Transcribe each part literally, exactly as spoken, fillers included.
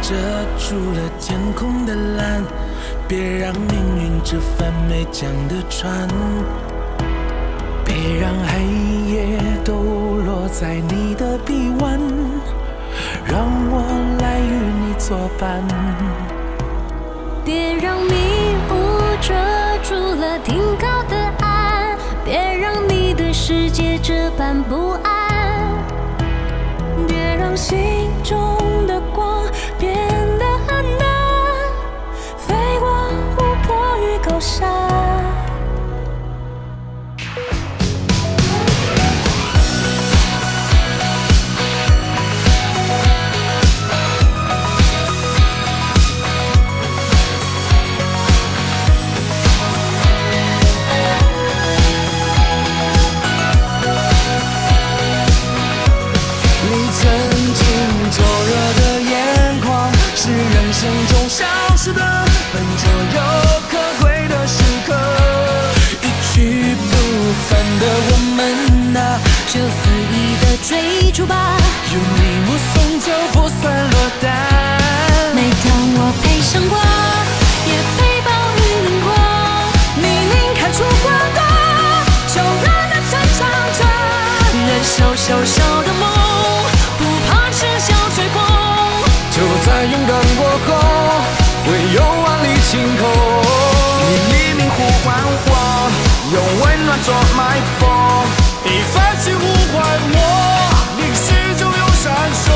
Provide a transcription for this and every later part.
遮住了天空的蓝，别让命运这帆没桨的船，别让黑夜都落在你的臂弯，让我来与你作伴。 别让迷雾遮住了挺高的岸，别让你的世界这般不安，别让心中的光变得很淡，飞过湖泊与高山。 本着有可贵的时刻，一去不返的我们啊， 就肆意的追逐吧， 有你目送就不算落单。 每当我悲伤过，也被暴雨淋过，你拧开烛光灯，就让它传唱着，燃烧小小的梦，不怕赤脚追风， 就在勇敢过后，会有万里晴空。你黎明呼唤我，用温暖做脉搏，一番心呼唤我，凝视中有闪烁。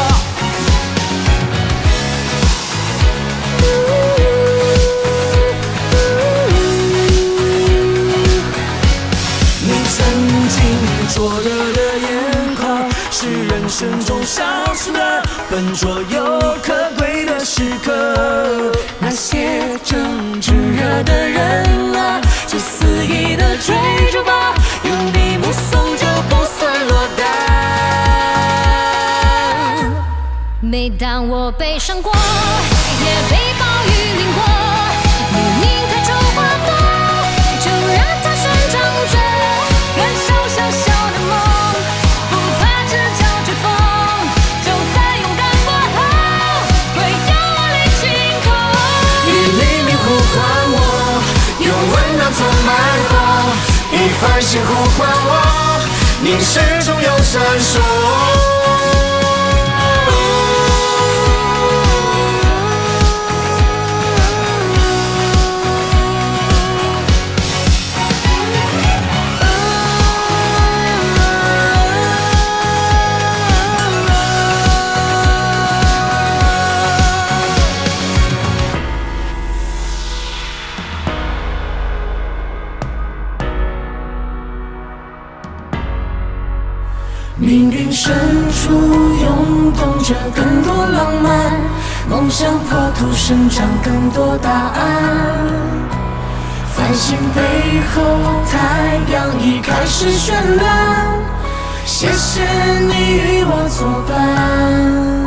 你曾经灼热的眼眶，是人生中消失的，笨拙又可贵的时刻。那些正炙热的人啊，就肆意的追逐吧，有你目送就不算落单。 每当我悲伤过，也被暴雨淋过，你拧开烛光灯，就让它旋转着，燃烧小小的梦，不怕赤脚追风，就在勇敢过后，会有万里晴空。 你黎明呼唤我，用温暖做脉搏，一番心呼唤我，凝视中有闪烁。 命运深处涌动着更多浪漫，梦想破土生长更多答案。繁星背后，太阳已开始绚烂。谢谢你与我作伴。